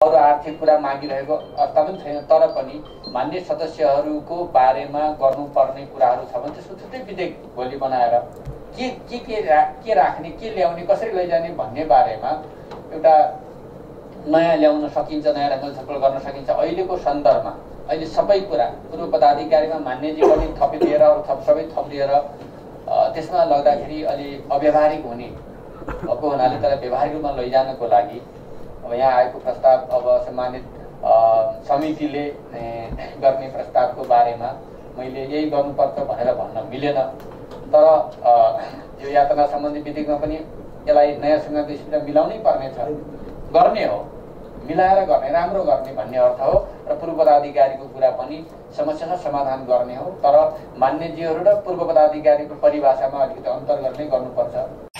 अरू आर्थिक कुरा मागिरहेको अवस्था पनि छैन। तर पनि मान्य सदस्यहरूको बारेमा गर्नुपर्ने कुराहरू छ भने त्यसको छुट्टै विधेयक भोलि बनाएर के राख्ने, के ल्याउने, कसरी लैजाने भन्ने बारेमा एउटा नयाँ ल्याउन सकिन्छ, नयाँ ढङ्गले छलफल गर्न सकिन्छ। अहिलेको सन्दर्भमा अहिले सबै कुरा पूर्व पदाधिकारीमा मान्यजी पनि थपिदिएर अरू सबै थपिदिएर त्यसमा लग्दाखेरि अलि अव्यावहारिक हुने भएको हुनाले त्यसलाई व्यावहारिक रूपमा लैजानको लागि अब यहाँ आएको प्रस्ताव अब सम्मानित समितिले गर्ने प्रस्तावको बारेमा मैले यही गर्नुपर्छ भनेर भन्न मिलेन। तर यो यातना सम्बन्धी विधेयकमा पनि यसलाई नयाँ संविधान स्थितिमा मिलाउनै पर्नेछ, गर्ने हो, मिलाएर गर्ने, राम्रो गर्ने भन्ने अर्थ हो। र पूर्व पदाधिकारीको कुरा पनि समस्या समाधान गर्ने हो। तर मान्यजीहरू र पूर्व पदाधिकारीको परिभाषामा अलिकति अन्तर गर्ने गर्नुपर्छ।